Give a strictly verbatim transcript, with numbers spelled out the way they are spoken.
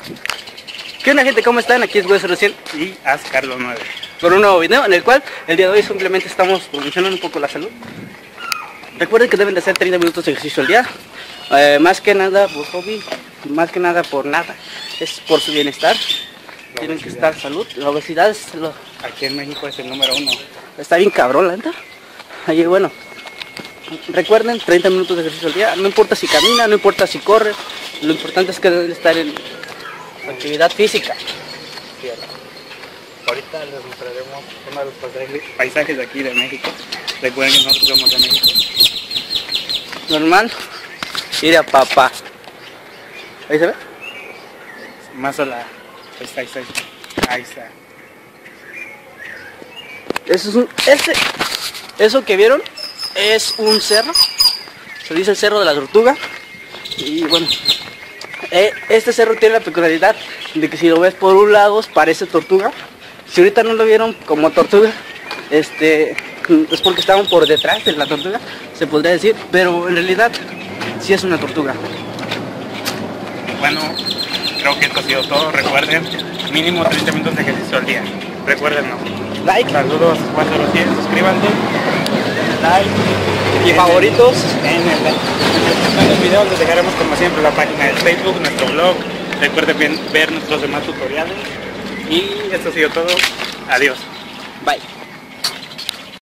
¿Qué onda, gente? ¿Cómo están? Aquí es Hueso Recién y haz Carlos nueve con un nuevo video en el cual el día de hoy simplemente estamos promocionando un poco la salud. Recuerden que deben de hacer treinta minutos de ejercicio al día, eh, más que nada por hobby, más que nada por nada, es por su bienestar. La Tienen obesidad. que estar salud. La obesidad es lo... Aquí en México es el número uno. Está bien cabrón, la neta. Ahí, bueno, recuerden, treinta minutos de ejercicio al día, no importa si camina, no importa si corre, lo importante es que deben estar en actividad física. Cierto. Ahorita les mostraremos uno de los paisajes de aquí de México. Recuerden que nosotros somos de México. Normal, ir a papá. ¿Ahí se ve? Más a la... Ahí está, ahí está, ahí está. Ahí está. Eso es un... Este... Eso que vieron es un cerro. Se dice el Cerro de la Tortuga. Y bueno, eh, este cerro tiene la peculiaridad de que si lo ves por un lado parece tortuga. Si ahorita no lo vieron como tortuga, este es porque estaban por detrás de la tortuga, se podría decir, pero en realidad sí es una tortuga. Bueno, creo que esto ha sido todo. Recuerden, mínimo treinta minutos de ejercicio al día. Recuérdenlo. Like. Saludos, cuando lo tienen, suscríbanse, denle like. Y favoritos. En el, en el video les dejaremos como siempre la página de Facebook, nuestro blog. Recuerden bien, ver nuestros demás tutoriales. Y esto ha sido todo. Adiós. Bye.